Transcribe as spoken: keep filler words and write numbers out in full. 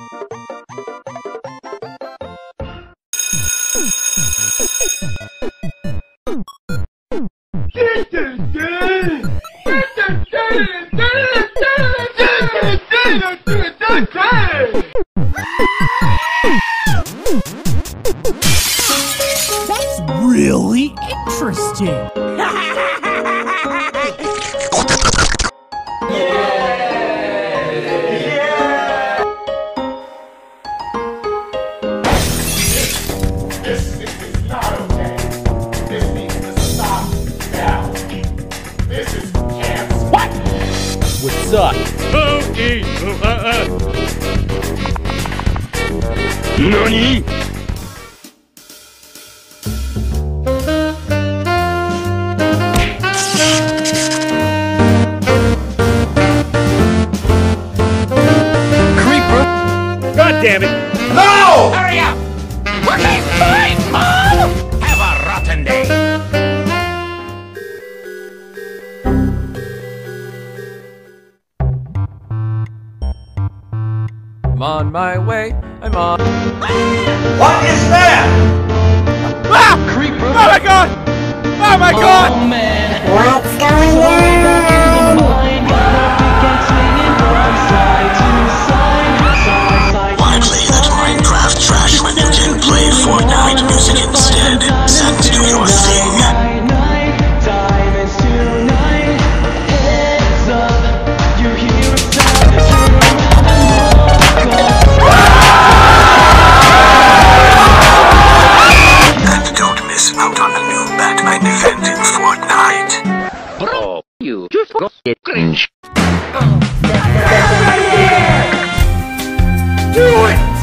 That's really interesting. What's up? Okay. Uh, uh, uh. Nani? Creeper! God damn it! No! Hurry up! Okay, fine, Mom! Have a rotten day! I'm on my way, I'm on. What is that? Ah! Creeper! Oh my god! Oh my god! Oh man, What's going on? Why play that Minecraft trash when you can play Fortnite music instead? Send do your thing. And don't miss out on the new Batman event in Fortnite. Bro, you just got it cringe. Do it!